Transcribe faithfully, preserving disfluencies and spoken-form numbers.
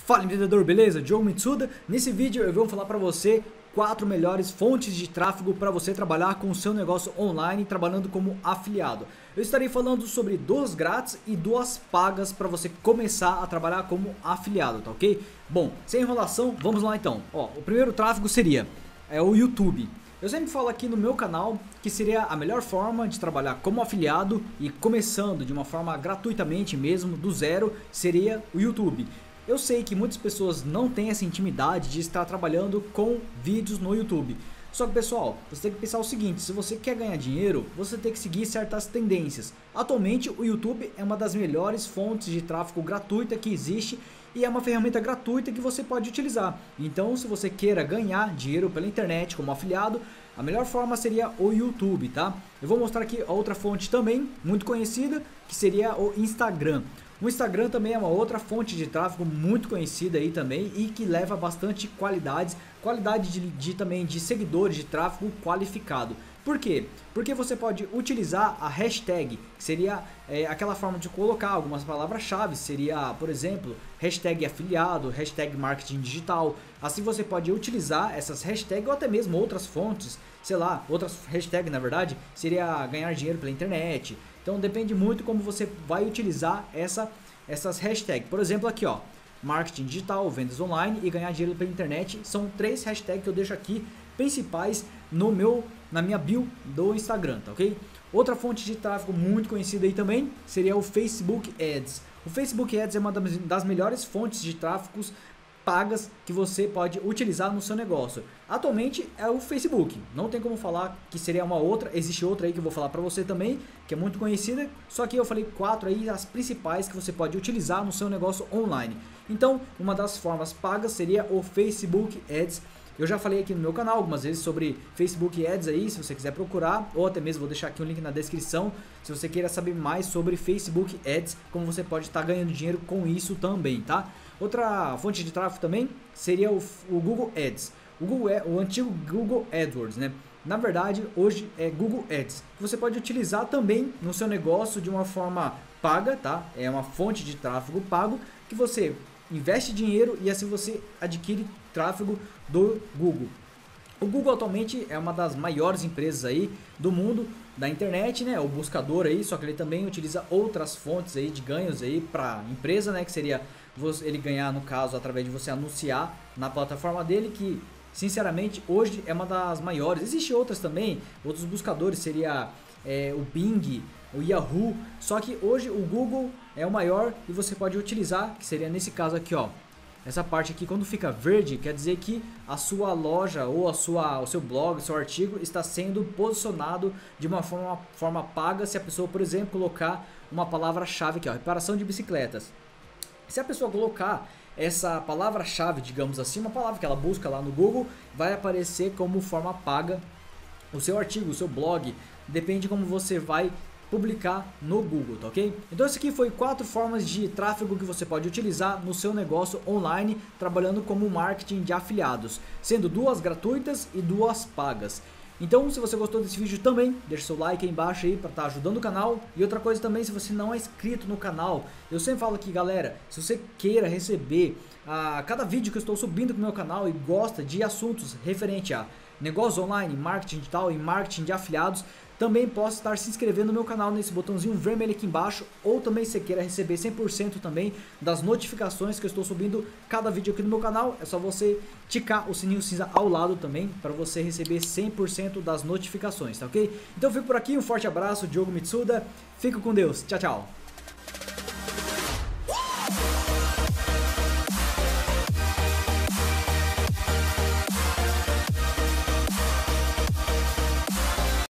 Fala empreendedor, beleza? Diogo Mitsuda. Nesse vídeo eu vou falar para você quatro melhores fontes de tráfego para você trabalhar com o seu negócio online trabalhando como afiliado. Eu estarei falando sobre duas grátis e duas pagas para você começar a trabalhar como afiliado, tá ok? Bom, sem enrolação, vamos lá então. Ó, o primeiro tráfego seria é o YouTube. Eu sempre falo aqui no meu canal que seria a melhor forma de trabalhar como afiliado e começando de uma forma gratuitamente mesmo, do zero, seria o YouTube. Eu sei que muitas pessoas não têm essa intimidade de estar trabalhando com vídeos no YouTube. Só que pessoal, você tem que pensar o seguinte, se você quer ganhar dinheiro, você tem que seguir certas tendências. Atualmente o YouTube é uma das melhores fontes de tráfego gratuita que existe e é uma ferramenta gratuita que você pode utilizar. Então se você queira ganhar dinheiro pela internet como afiliado, a melhor forma seria o YouTube, tá? Eu vou mostrar aqui outra fonte também, muito conhecida, que seria o Instagram. O Instagram também é uma outra fonte de tráfego muito conhecida aí também e que leva bastante qualidades, qualidade de, de também de seguidores de tráfego qualificado. Por quê? Porque você pode utilizar a hashtag, que seria é, aquela forma de colocar algumas palavras-chave, seria, por exemplo, hashtag afiliado, hashtag marketing digital. Assim você pode utilizar essas hashtags ou até mesmo outras fontes, sei lá, outras hashtags na verdade, seria ganhar dinheiro pela internet. Então depende muito como você vai utilizar essa, essas hashtags. Por exemplo aqui ó, marketing digital, vendas online e ganhar dinheiro pela internet. São três hashtags que eu deixo aqui principais no meu, na minha bio do Instagram, tá ok? Outra fonte de tráfego muito conhecida aí também seria o Facebook Ads. O Facebook Ads é uma das melhores fontes de tráfegos pagas que você pode utilizar no seu negócio. Atualmente é o Facebook, não tem como falar que seria uma outra, existe outra aí que eu vou falar para você também, que é muito conhecida, só que eu falei quatro aí, as principais que você pode utilizar no seu negócio online. Então, uma das formas pagas seria o Facebook Ads. Eu já falei aqui no meu canal algumas vezes sobre Facebook Ads aí, se você quiser procurar, ou até mesmo vou deixar aqui um link na descrição, se você queira saber mais sobre Facebook Ads, como você pode estar ganhando dinheiro com isso também, tá? Outra fonte de tráfego também seria o, o Google Ads, o, Google, o antigo Google AdWords, né? Na verdade, hoje é Google Ads, que você pode utilizar também no seu negócio de uma forma paga, tá? É uma fonte de tráfego pago que você investe dinheiro e assim você adquire tráfego do Google. O Google atualmente é uma das maiores empresas aí do mundo da internet, né? O buscador aí, só que ele também utiliza outras fontes aí de ganhos aí para empresa, né? Que seria ele ganhar no caso através de você anunciar na plataforma dele, que sinceramente hoje é uma das maiores. Existem outras também, outros buscadores seria é, o Bing, o Yahoo, só que hoje o Google é o maior e você pode utilizar, que seria nesse caso aqui ó, essa parte aqui quando fica verde quer dizer que a sua loja ou a sua, o seu blog, o seu artigo está sendo posicionado de uma forma, forma paga se a pessoa, por exemplo, colocar uma palavra-chave aqui ó, reparação de bicicletas. Se a pessoa colocar essa palavra-chave, digamos assim, uma palavra que ela busca lá no Google, vai aparecer como forma paga o seu artigo, o seu blog, depende de como você vai publicar no Google, tá ok? Então esse aqui foi quatro formas de tráfego que você pode utilizar no seu negócio online, trabalhando como marketing de afiliados, sendo duas gratuitas e duas pagas. Então se você gostou desse vídeo também, deixa seu like aí embaixo aí para estar ajudando o canal. E outra coisa também, se você não é inscrito no canal, eu sempre falo aqui galera, se você queira receber a uh, cada vídeo que eu estou subindo pro meu canal e gosta de assuntos referente a negócio online, marketing digital e marketing de afiliados, também posso estar se inscrevendo no meu canal nesse botãozinho vermelho aqui embaixo, ou também se queira receber cem por cento também das notificações que eu estou subindo cada vídeo aqui no meu canal, é só você ticar o sininho cinza ao lado também para você receber cem por cento das notificações, tá ok? Então eu fico por aqui, um forte abraço, Diogo Mitsuda, fico com Deus, tchau, tchau!